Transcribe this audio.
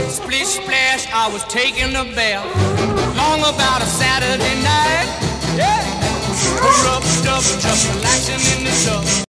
Splish, splash, I was taking a bath. Long about a Saturday night. Yeah. Rubbed up, just relaxing in